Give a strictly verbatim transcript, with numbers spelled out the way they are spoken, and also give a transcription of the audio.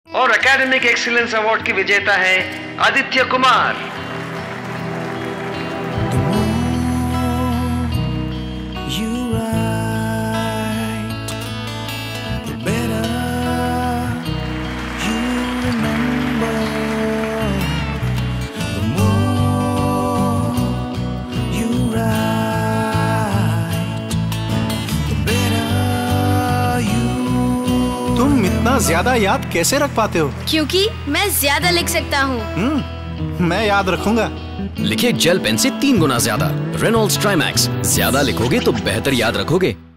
और academic excellence award की विजेता है आदित्य कुमार। तुम इतना ज्यादा याद कैसे रख पाते हो? क्योंकि मैं ज्यादा लिख सकता हूँ। हम्म, मैं याद रखूंगा। लिखे जेल पेन से तीन गुना ज्यादा। रेनॉल्ड्स ट्राइमैक्स, ज्यादा लिखोगे तो बेहतर याद रखोगे।